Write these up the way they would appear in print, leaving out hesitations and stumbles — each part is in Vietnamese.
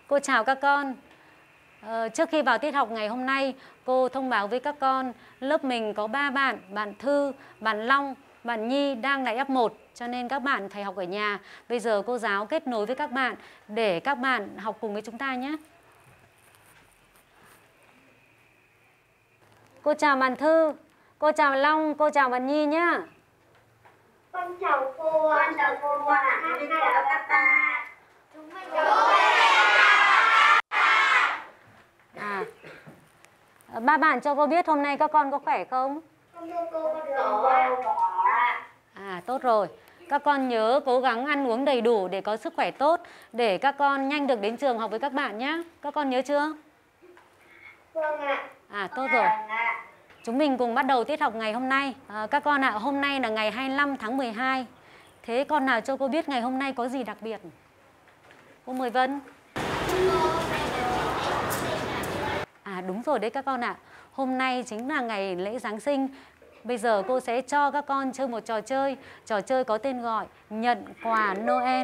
Cô chào các con. Trước khi vào tiết học ngày hôm nay, cô thông báo với các con lớp mình có 3 bạn, bạn Thư, bạn Long, bạn Nhi đang lại F1, cho nên các bạn phải học ở nhà. Bây giờ cô giáo kết nối với các bạn để các bạn học cùng với chúng ta nhé. Cô chào bạn Thư, cô chào bạn Long, cô chào bạn Nhi nhé. Con chào cô ạ. Con chào các bạn. Chúng mình Ba bạn cho cô biết hôm nay các con có khỏe không? Tốt rồi. Các con nhớ cố gắng ăn uống đầy đủ để có sức khỏe tốt, để các con nhanh được đến trường học với các bạn nhé. Các con nhớ chưa? Vâng ạ. Tốt rồi. Chúng mình cùng bắt đầu tiết học ngày hôm nay. Các con ạ, hôm nay là ngày 25 tháng 12. Thế con nào cho cô biết ngày hôm nay có gì đặc biệt? Cô mời Vân. Đúng rồi đấy các con ạ. Hôm nay chính là ngày lễ Giáng sinh. Bây giờ cô sẽ cho các con chơi một trò chơi. Trò chơi có tên gọi nhận quà Noel.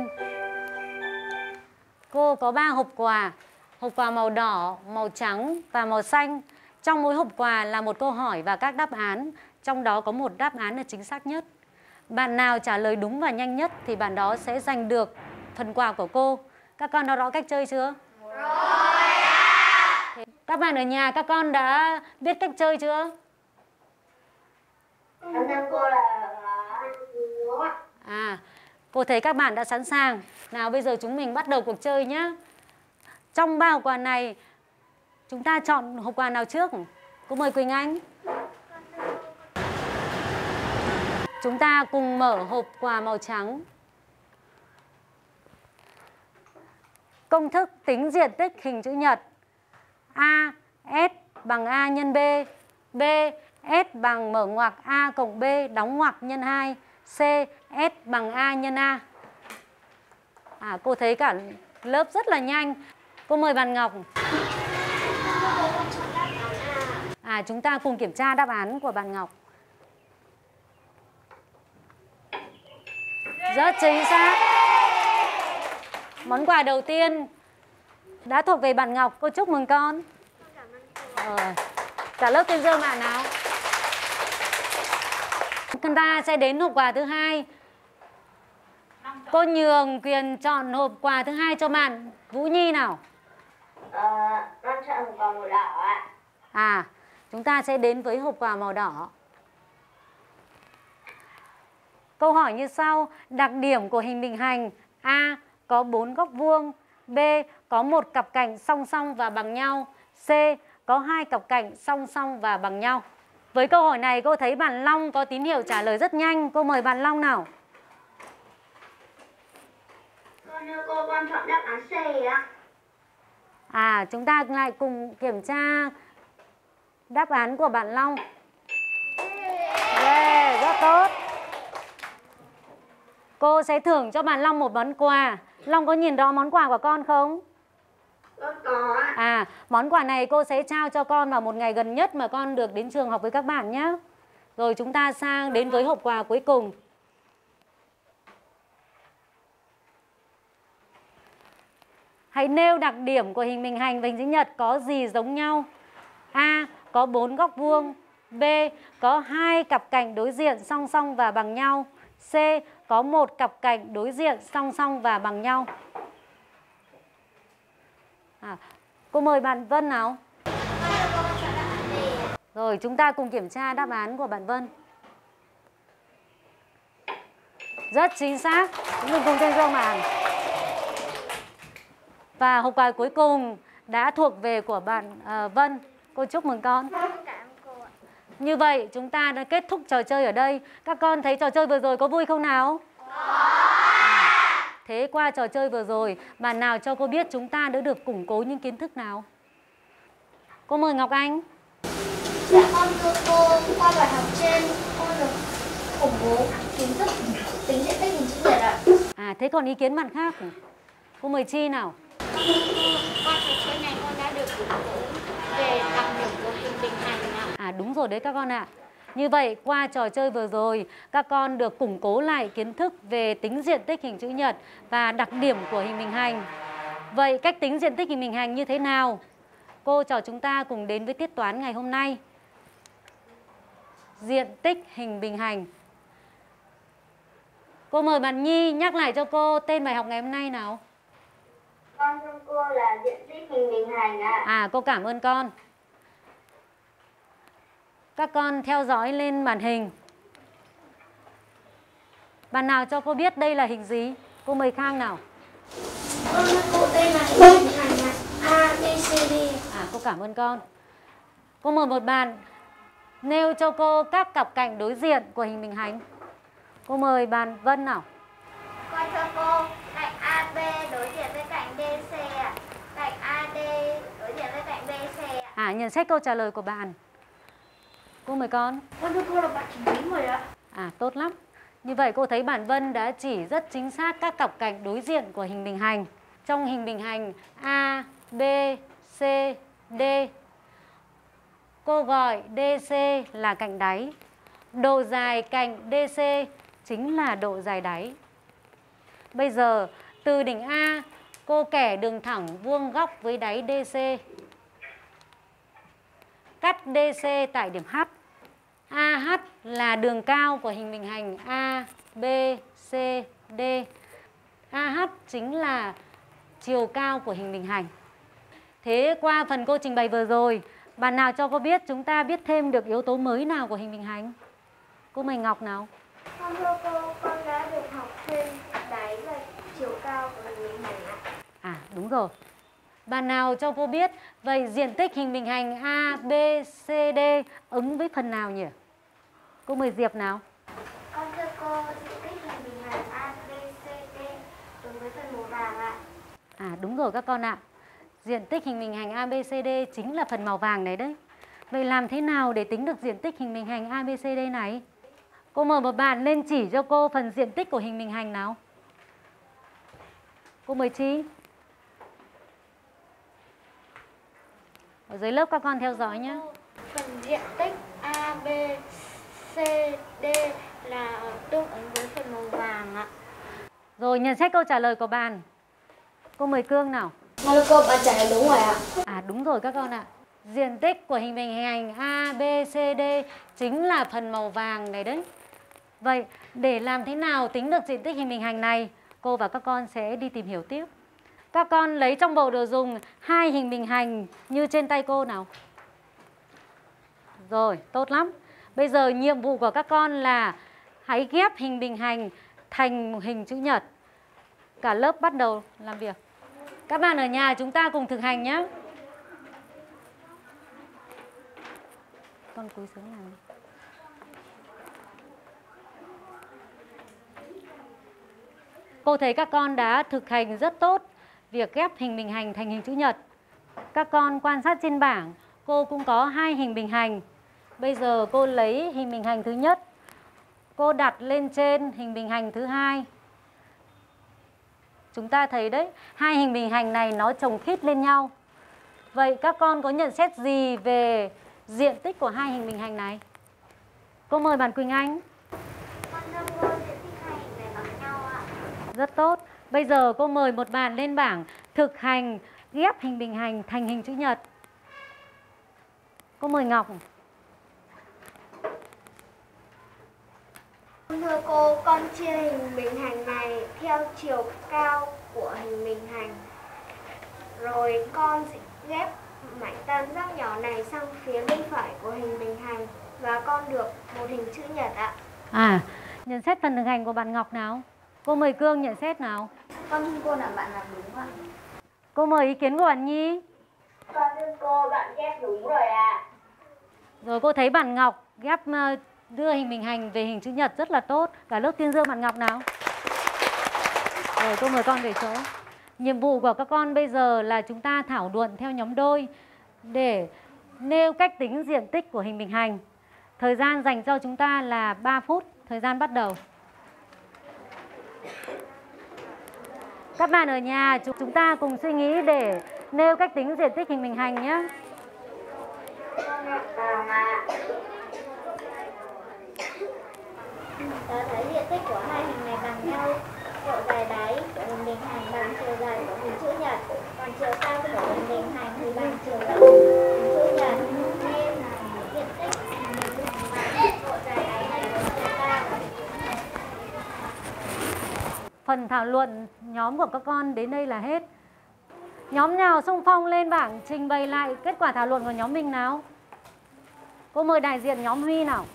Cô có 3 hộp quà. Hộp quà màu đỏ, màu trắng và màu xanh. Trong mỗi hộp quà là một câu hỏi và các đáp án. Trong đó có một đáp án là chính xác nhất. Bạn nào trả lời đúng và nhanh nhất thì bạn đó sẽ giành được phần quà của cô. Các con đã rõ cách chơi chưa? Rồi ạ. Các bạn ở nhà, các con đã biết cách chơi chưa? Cô thấy các bạn đã sẵn sàng. Nào bây giờ chúng mình bắt đầu cuộc chơi nhé. Trong 3 hộp quà này, chúng ta chọn hộp quà nào trước? Cô mời Quỳnh Anh. Chúng ta cùng mở hộp quà màu trắng. Công thức tính diện tích hình chữ nhật. A, S bằng A nhân B. B, S bằng mở ngoặc A cộng B đóng ngoặc nhân 2. C, S bằng A nhân A. Cô thấy cả lớp rất là nhanh. Cô mời bạn Ngọc. Chúng ta cùng kiểm tra đáp án của bạn Ngọc. Rất chính xác. Món quà đầu tiên đã thuộc về bạn Ngọc. Cô chúc mừng con. Cả lớp tuyên dương bạn nào. Chúng ta sẽ đến hộp quà thứ hai. Cô nhường quyền chọn hộp quà thứ hai cho bạn Vũ Nhi nào. Con chọn hộp quà màu đỏ ạ. Chúng ta sẽ đến với hộp quà màu đỏ. Câu hỏi như sau. Đặc điểm của hình bình hành. A, có 4 góc vuông. B, có 1 cặp cạnh song song và bằng nhau. C, có 2 cặp cạnh song song và bằng nhau. Với câu hỏi này cô thấy bạn Long có tín hiệu trả lời rất nhanh. Cô mời bạn Long nào. Con chọn đáp án C ạ. Chúng ta lại cùng kiểm tra đáp án của bạn Long. Rất tốt. Cô sẽ thưởng cho bạn Long một món quà. Long có nhìn rõ món quà của con không? Con có ạ. Món quà này cô sẽ trao cho con vào một ngày gần nhất mà con được đến trường học với các bạn nhé. Rồi chúng ta sang đến với hộp quà cuối cùng. Hãy nêu đặc điểm của hình bình hành và hình chữ nhật có gì giống nhau. A, có 4 góc vuông. B, có 2 cặp cạnh đối diện song song và bằng nhau. C, có 1 cặp cạnh đối diện song song và bằng nhau. Cô mời bạn Vân nào. Rồi chúng ta cùng kiểm tra đáp án của bạn Vân. Rất chính xác. Chúng mình cùng tuyên dương bạn. Và hộp quà cuối cùng đã thuộc về của bạn Vân. Cô chúc mừng con. Như vậy chúng ta đã kết thúc trò chơi ở đây. Các con thấy trò chơi vừa rồi có vui không nào? Thế qua trò chơi vừa rồi, bạn nào cho cô biết chúng ta đã được củng cố những kiến thức nào? Cô mời Ngọc Anh. Con thưa cô, qua bài học trên con được củng cố kiến thức tính diện tích hình chữ nhật ạ. Thế còn ý kiến bạn khác? Cô mời Chi nào. Qua trò chơi này con đã được củng cố về đặc điểm của hình bình hành ạ. Đúng rồi đấy các con ạ. Như vậy qua trò chơi vừa rồi, các con được củng cố lại kiến thức về tính diện tích hình chữ nhật và đặc điểm của hình bình hành. Vậy cách tính diện tích hình bình hành như thế nào? Cô trò chúng ta cùng đến với tiết toán ngày hôm nay. Diện tích hình bình hành. Cô mời bạn Nhi nhắc lại cho cô tên bài học ngày hôm nay nào. Con thưa cô là diện tích hình bình hành ạ. À, cô cảm ơn con. Các con theo dõi lên màn hình. Bạn nào cho cô biết đây là hình gì? Cô mời Khang nào. Con thưa cô đây là hình bình hành ạ. A, B, C, D. À, cô cảm ơn con. Cô mời một bạn nêu cho cô các cặp cạnh đối diện của hình bình hành. Cô mời bạn Vân nào. Con thưa cô, cạnh AB đối diện với cạnh DC ạ. Cạnh AD đối diện với cạnh BC ạ. À, nhận xét câu trả lời của bạn. Cô mời con. Con thưa cô là bạn chỉ đúng rồi ạ. À, tốt lắm. Như vậy cô thấy bạn Vân đã chỉ rất chính xác các cặp cạnh đối diện của hình bình hành. Trong hình bình hành A, B, C, D, cô gọi DC là cạnh đáy. Độ dài cạnh DC chính là độ dài đáy. Bây giờ từ đỉnh A, cô kẻ đường thẳng vuông góc với đáy DC. Cắt DC tại điểm H. AH là đường cao của hình bình hành A, B, C, D. AH chính là chiều cao của hình bình hành. Thế qua phần cô trình bày vừa rồi, bạn nào cho cô biết chúng ta biết thêm được yếu tố mới nào của hình bình hành? Cô mời Ngọc nào. Con thưa cô, con đã được học thêm đáy và chiều cao của hình bình hành ạ. À, đúng rồi. Bạn nào cho cô biết vậy diện tích hình bình hành A, B, C, D ứng với phần nào nhỉ? Cô mời Diệp nào. Con thưa cô, diện tích hình bình hành A, B, C, D ứng với phần màu vàng ạ. À, đúng rồi các con ạ. Diện tích hình bình hành ABCD chính là phần màu vàng này đấy. Vậy làm thế nào để tính được diện tích hình bình hành ABCD này? Cô mời một bạn lên chỉ cho cô phần diện tích của hình bình hành nào. Cô mời Chi. Ở dưới lớp các con theo dõi nhé. Phần diện tích A, B, C, D là tương ứng với phần màu vàng ạ. Rồi nhận xét câu trả lời của bạn. Cô mời Cương nào. Hello cô, bạn trả lời đúng rồi ạ. À, đúng rồi các con ạ. Diện tích của hình bình hành A, B, C, D chính là phần màu vàng này đấy. Vậy để làm thế nào tính được diện tích hình bình hành này, cô và các con sẽ đi tìm hiểu tiếp. Các con lấy trong bộ đồ dùng hai hình bình hành như trên tay cô nào. Rồi, tốt lắm. Bây giờ nhiệm vụ của các con là hãy ghép hình bình hành thành một hình chữ nhật. Cả lớp bắt đầu làm việc. Các bạn ở nhà chúng ta cùng thực hành nhé. Con cúi xuống nào. Cô thấy các con đã thực hành rất tốt việc ghép hình bình hành thành hình chữ nhật. Các con quan sát trên bảng, cô cũng có hai hình bình hành. Bây giờ cô lấy hình bình hành thứ nhất, cô đặt lên trên hình bình hành thứ hai. Chúng ta thấy đấy, hai hình bình hành này nó chồng khít lên nhau. Vậy các con có nhận xét gì về diện tích của hai hình bình hành này? Cô mời bạn Quỳnh Anh. Con thưa cô, diện tích hai hình này bằng nhau ạ. Rất tốt. Bây giờ cô mời một bạn lên bảng thực hành ghép hình bình hành thành hình chữ nhật. Cô mời Ngọc. Thưa cô, con chia hình bình hành này theo chiều cao của hình bình hành. Rồi con sẽ ghép mảnh tam giác nhỏ này sang phía bên phải của hình bình hành và con được một hình chữ nhật ạ. À, nhận xét phần thực hành của bạn Ngọc nào. Cô mời Cương nhận xét nào. Con thưa cô là bạn làm đúng ạ. Cô mời ý kiến của bạn Nhi. Con thưa cô, bạn ghép đúng rồi ạ. Rồi cô thấy bạn Ngọc ghép đưa hình bình hành về hình chữ nhật rất là tốt. Cả lớp tuyên dương bạn Ngọc nào. Rồi cô mời con về chỗ. Nhiệm vụ của các con bây giờ là chúng ta thảo luận theo nhóm đôi để nêu cách tính diện tích của hình bình hành. Thời gian dành cho chúng ta là 3 phút. Thời gian bắt đầu. Các bạn ở nhà chúng ta cùng suy nghĩ để nêu cách tính diện tích hình bình hành nhé. Ta thấy diện tích của hai hình này bằng nhau. độ dài đáy của hình bình hành bằng chiều dài của hình chữ nhật, còn chiều cao của hình bình hành thì bằng chiều rộng hình chữ nhật, nên diện tích hình bình hành độ dài đáy nhân với chiều cao. Phần thảo luận nhóm của các con đến đây là hết. Nhóm nào xung phong lên bảng trình bày lại kết quả thảo luận của nhóm mình nào? Cô mời đại diện nhóm Huy nào.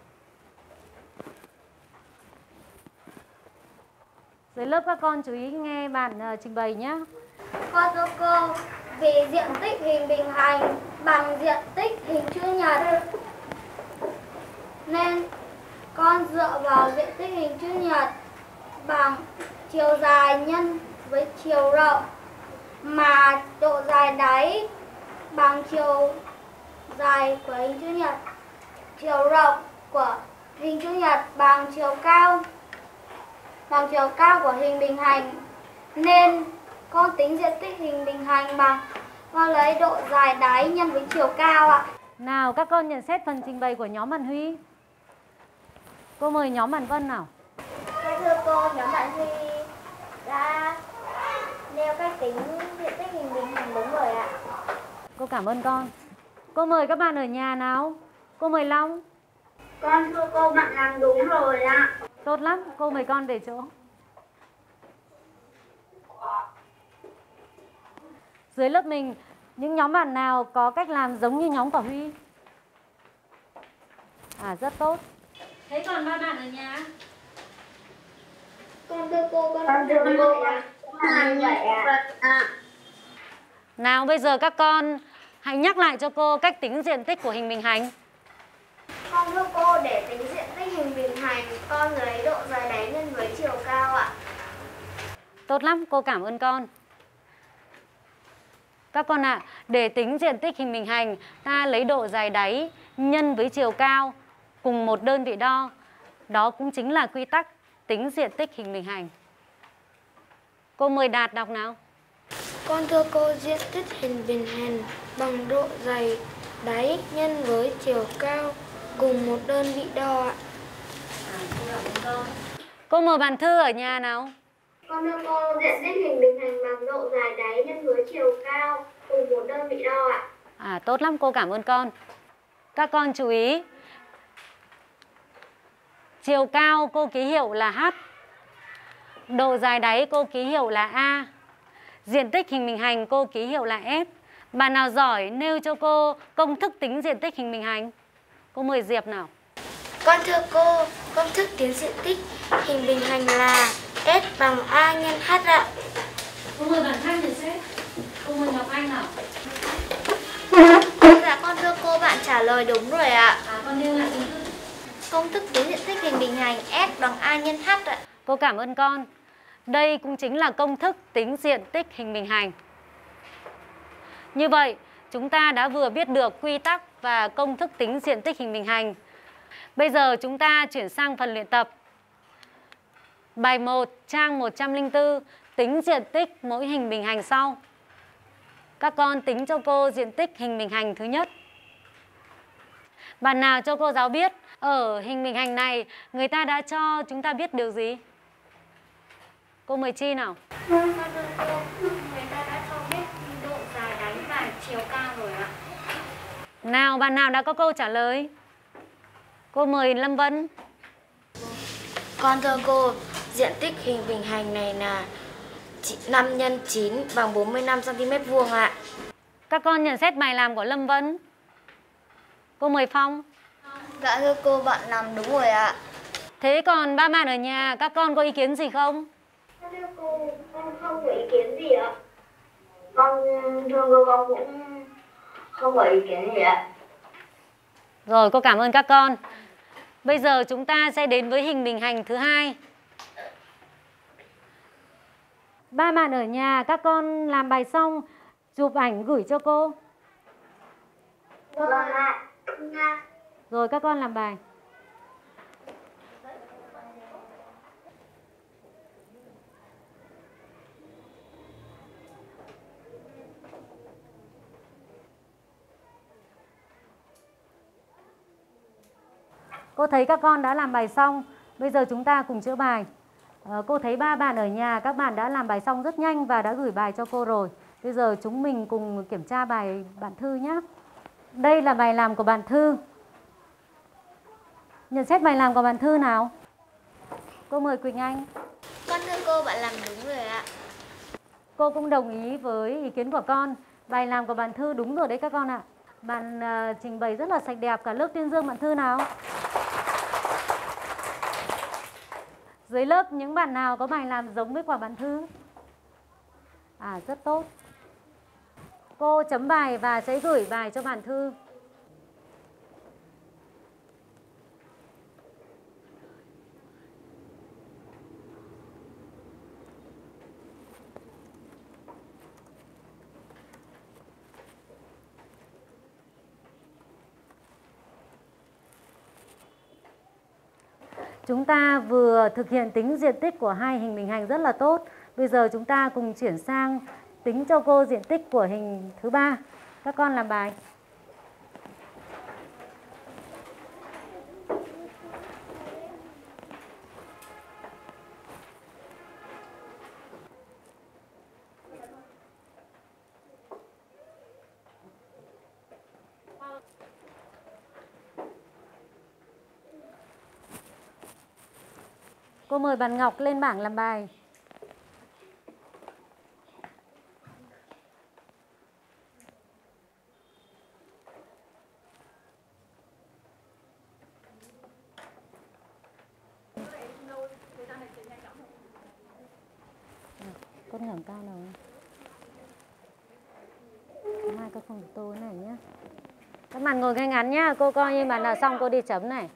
Dưới lớp các con chú ý nghe bạn trình bày nhé. Con thưa cô, vì diện tích hình bình hành bằng diện tích hình chữ nhật nên con dựa vào diện tích hình chữ nhật bằng chiều dài nhân với chiều rộng, mà độ dài đáy bằng chiều dài của hình chữ nhật, chiều rộng của hình chữ nhật bằng chiều cao của hình bình hành, nên con tính diện tích hình bình hành bằng con lấy độ dài đáy nhân với chiều cao ạ. Nào các con nhận xét phần trình bày của nhóm bạn Huy. Cô mời nhóm bạn Vân nào. Thưa cô, nhóm bạn Huy đã nêu cách tính diện tích hình bình hành đúng rồi ạ. Cô cảm ơn con. Cô mời các bạn ở nhà nào. Cô mời Long. Con thưa cô, bạn làm đúng rồi ạ. Tốt lắm, cô mời con về chỗ. Dưới lớp mình, những nhóm bạn nào có cách làm giống như nhóm của Huy? Rất tốt. Thế còn ba bạn ở nhà? Con thưa cô, con thưa cô, làm vậy ạ. Nào bây giờ các con hãy nhắc lại cho cô cách tính diện tích của hình bình hành. Con thưa cô, để tính diện tích hình bình hành, con lấy độ dài đáy nhân với chiều cao ạ. Tốt lắm, cô cảm ơn con. Các con ạ, để tính diện tích hình bình hành, ta lấy độ dài đáy nhân với chiều cao cùng một đơn vị đo. Đó cũng chính là quy tắc tính diện tích hình bình hành. Cô mời Đạt đọc nào. Con thưa cô, diện tích hình bình hành bằng độ dài đáy nhân với chiều cao cùng một đơn vị đo ạ. Cô mời bạn Thư ở nhà nào. Con thưa cô, diện tích hình bình hành bằng độ dài đáy nhân với chiều cao cùng một đơn vị đo ạ. Tốt lắm, cô cảm ơn con. Các con chú ý. Chiều cao cô ký hiệu là H. Độ dài đáy cô ký hiệu là A. Diện tích hình bình hành cô ký hiệu là S. Bạn nào giỏi nêu cho cô công thức tính diện tích hình bình hành. Cô mời Diệp nào. Con thưa cô, công thức tính diện tích hình bình hành là S bằng A nhân H ạ. Cô mời bạn Thanh nhận xét. Cô mời Ngọc Anh nào. Dạ con thưa cô, bạn trả lời đúng rồi ạ. Con nêu lại công thức. Công thức tính diện tích hình bình hành S bằng A nhân H ạ. Cô cảm ơn con. Đây cũng chính là công thức tính diện tích hình bình hành. Như vậy, chúng ta đã vừa biết được quy tắc và công thức tính diện tích hình bình hành. Bây giờ chúng ta chuyển sang phần luyện tập. Bài 1, trang 104, tính diện tích mỗi hình bình hành sau. Các con tính cho cô diện tích hình bình hành thứ nhất. Bạn nào cho cô giáo biết ở hình bình hành này người ta đã cho chúng ta biết điều gì? Cô mời Chi nào. Con thưa cô, người ta đã cho biết độ dài đáy và chiều cao rồi ạ. Nào, bạn nào đã có câu trả lời? Cô mời Lâm Vân. Con thưa cô, diện tích hình bình hành này là 5 x 9 bằng 45 cm vuông ạ. Các con nhận xét bài làm của Lâm Vân. Cô mời Phong. Dạ thưa cô, bạn làm đúng rồi ạ. Thế còn ba bạn ở nhà, các con có ý kiến gì không? Thưa cô, con không có ý kiến gì ạ. Con thưa cô, con cũng không có ý kiến gì ạ. Rồi, cô cảm ơn các con. Bây giờ chúng ta sẽ đến với hình bình hành thứ hai. Ba bạn ở nhà, các con làm bài xong, chụp ảnh gửi cho cô. Vâng ạ. Rồi các con làm bài. Cô thấy các con đã làm bài xong. Bây giờ chúng ta cùng chữa bài. Cô thấy 3 bạn ở nhà các bạn đã làm bài xong rất nhanh và đã gửi bài cho cô rồi. Bây giờ chúng mình cùng kiểm tra bài bạn Thư nhé. Đây là bài làm của bạn Thư. Nhận xét bài làm của bạn Thư nào. Cô mời Quỳnh Anh. Con thưa cô, bạn làm đúng rồi ạ. Cô cũng đồng ý với ý kiến của con. Bài làm của bạn Thư đúng rồi đấy các con ạ. Bạn trình bày rất là sạch đẹp. Cả lớp tuyên dương bạn Thư nào. Dưới lớp những bạn nào có bài làm giống với quả bạn Thư? Rất tốt. Cô chấm bài và sẽ gửi bài cho bạn Thư. Chúng ta vừa thực hiện tính diện tích của hai hình bình hành rất là tốt. Bây giờ chúng ta cùng chuyển sang tính cho cô diện tích của hình thứ 3. Các con làm bài. Cô mời bạn Ngọc lên bảng làm bài. Con ngẩng cao nào. Hai các con tô này nhé. Các bạn ngồi ngay ngắn nhá. Cô coi như bạn nào xong cô đi chấm này.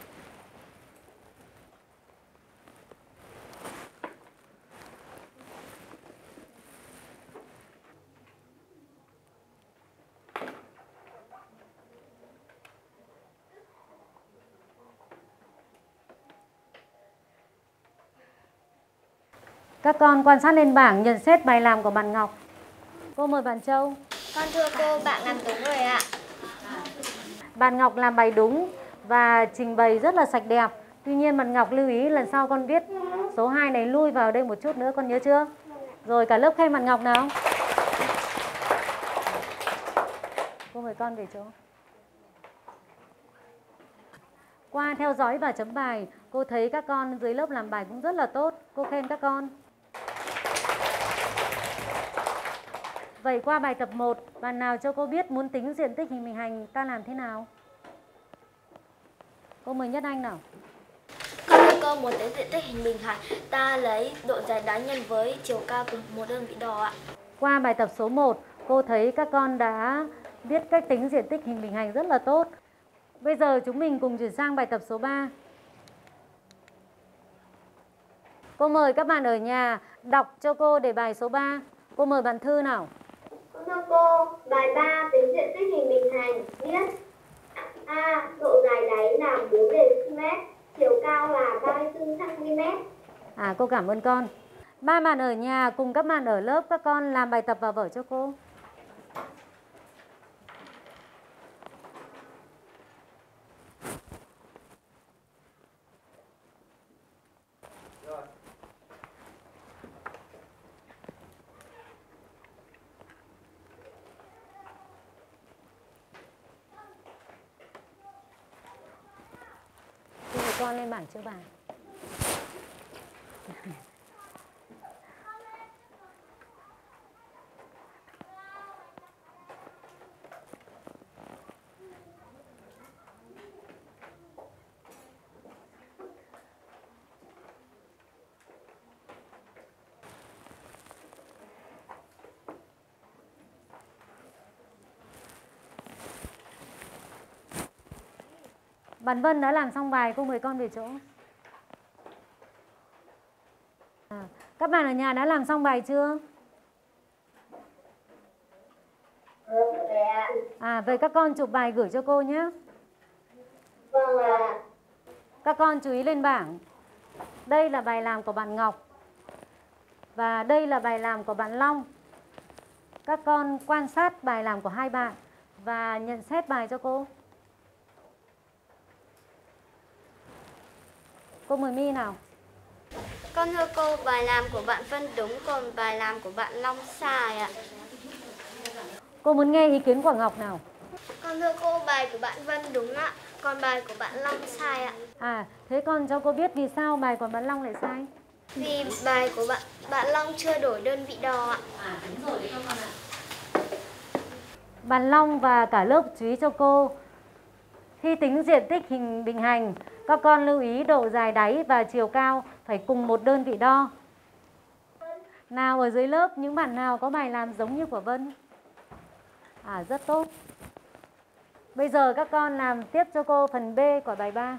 Các con quan sát lên bảng nhận xét bài làm của bạn Ngọc. Cô mời bạn Châu. Con thưa cô, bạn làm đúng rồi ạ. Bạn Ngọc làm bài đúng và trình bày rất là sạch đẹp. Tuy nhiên bạn Ngọc lưu ý lần sau con viết số 2 này lui vào đây một chút nữa, con nhớ chưa? Rồi cả lớp khen bạn Ngọc nào. Cô mời con về chỗ. Qua theo dõi và chấm bài, cô thấy các con dưới lớp làm bài cũng rất là tốt. Cô khen các con. Vậy qua bài tập 1, bạn nào cho cô biết muốn tính diện tích hình bình hành ta làm thế nào? Cô mời Nhất Anh nào. Con thưa cô, muốn tính diện tích hình bình hành, ta lấy độ dài đá nhân với chiều cao của một đơn vị đo ạ. Qua bài tập số 1, cô thấy các con đã biết cách tính diện tích hình bình hành rất là tốt. Bây giờ chúng mình cùng chuyển sang bài tập số 3. Cô mời các bạn ở nhà đọc cho cô đề bài số 3. Cô mời bạn Thư nào. Thưa cô, bài 3 tính diện tích hình bình hành viết A. Độ dài đáy là 4 dm, chiều cao là 34 cm. Cô cảm ơn con. 3 bạn ở nhà cùng các bạn ở lớp, các con làm bài tập vào vở cho cô. Con lên bảng chữa bài. Bạn Vân đã làm xong bài, cô mời con về chỗ. Các bạn ở nhà đã làm xong bài chưa? Vậy các con chụp bài gửi cho cô nhé. Vâng ạ. Các con chú ý lên bảng. Đây là bài làm của bạn Ngọc. Và đây là bài làm của bạn Long. Các con quan sát bài làm của hai bạn và nhận xét bài cho cô. Cô mời My nào. Con Con thưa cô, bài làm của bạn Vân đúng, còn bài làm của bạn Long sai ạ. Cô muốn nghe ý kiến của Ngọc nào? Con thưa cô, bài của bạn Vân đúng ạ, còn bài của bạn Long sai ạ. Thế con cho cô biết vì sao bài của bạn Long lại sai? Vì bài của bạn Long chưa đổi đơn vị đo ạ. Đúng rồi đấy các con ạ. Bạn Long và cả lớp chú ý cho cô. Khi tính diện tích hình bình hành, các con lưu ý độ dài đáy và chiều cao phải cùng một đơn vị đo. Nào ở dưới lớp, những bạn nào có bài làm giống như của Vân? Rất tốt. Bây giờ các con làm tiếp cho cô phần B của bài 3.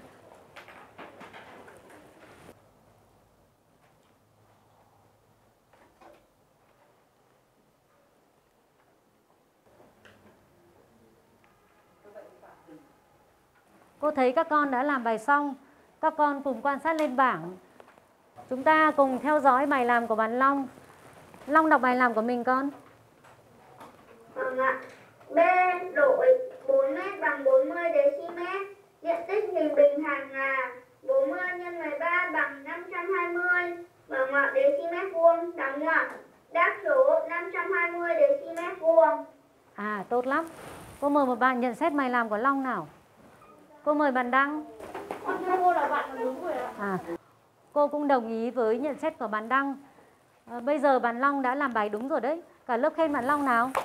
Cô thấy các con đã làm bài xong. Các con cùng quan sát lên bảng. Chúng ta cùng theo dõi bài làm của bạn Long. Long đọc bài làm của mình con. Vâng ạ. B đổi 4 m bằng 40 dm. Diện tích hình bình hành là 40 x 13 bằng 520. Vâng ạ, dm vuông. Đóng ngoặc. Đáp số 520 dm vuông. Tốt lắm. Cô mời một bạn nhận xét bài làm của Long nào. Cô mời bạn Đăng. Con thưa cô là bạn làm đúng rồi ạ. Cô cũng đồng ý với nhận xét của bạn Đăng. Bây giờ bạn Long đã làm bài đúng rồi đấy. Cả lớp khen bạn Long nào.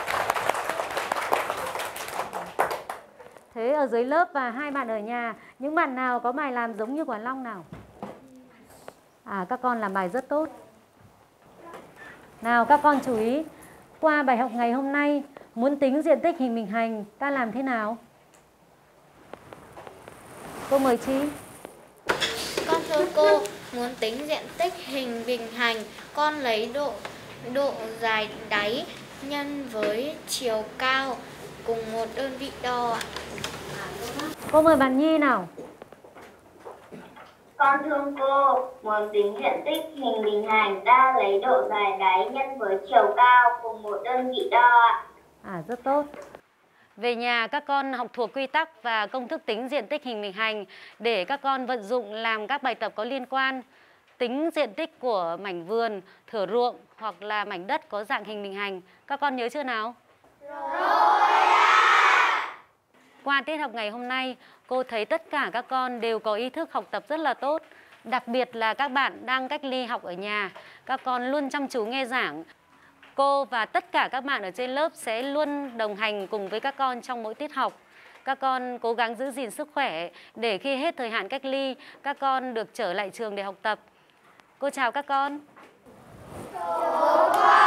Thế ở dưới lớp và hai bạn ở nhà, những bạn nào có bài làm giống như của Long nào? Các con làm bài rất tốt. Nào các con chú ý, qua bài học ngày hôm nay, muốn tính diện tích hình bình hành, ta làm thế nào? Cô mời Chi. Con thưa cô, muốn tính diện tích hình bình hành, con lấy độ dài đáy nhân với chiều cao cùng một đơn vị đo ạ. Cô mời bạn Nhi nào. Con thưa cô, muốn tính diện tích hình bình hành, ta lấy độ dài đáy nhân với chiều cao cùng một đơn vị đo ạ. Rất tốt. Về nhà các con học thuộc quy tắc và công thức tính diện tích hình bình hành để các con vận dụng làm các bài tập có liên quan. Tính diện tích của mảnh vườn, thửa ruộng hoặc là mảnh đất có dạng hình bình hành. Các con nhớ chưa nào? Rồi ạ! Qua tiết học ngày hôm nay, cô thấy tất cả các con đều có ý thức học tập rất là tốt. Đặc biệt là các bạn đang cách ly học ở nhà. Các con luôn chăm chú nghe giảng. Cô và tất cả các bạn ở trên lớp sẽ luôn đồng hành cùng với các con trong mỗi tiết học. Các con cố gắng giữ gìn sức khỏe để khi hết thời hạn cách ly, các con được trở lại trường để học tập. Cô chào các con.